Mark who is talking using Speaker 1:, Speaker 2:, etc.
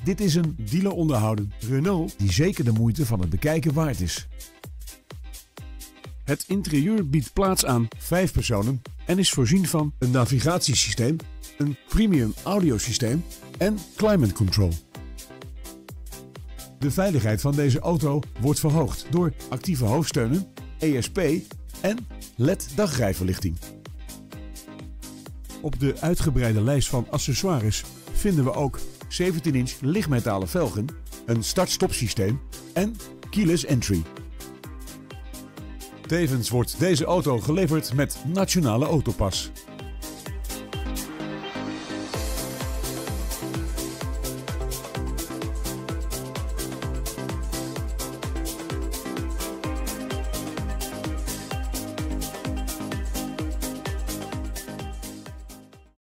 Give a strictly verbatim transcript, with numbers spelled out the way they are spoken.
Speaker 1: Dit is een dealer onderhouden Renault die zeker de moeite van het bekijken waard is. Het interieur biedt plaats aan vijf personen en is voorzien van een navigatiesysteem, een premium audiosysteem en climate control. De veiligheid van deze auto wordt verhoogd door actieve hoofdsteunen, E S P en L E D dagrijverlichting. Op de uitgebreide lijst van accessoires vinden we ook zeventien inch lichtmetalen velgen, een start-stop systeem en keyless entry. Tevens wordt deze auto geleverd met Nationale Autopas.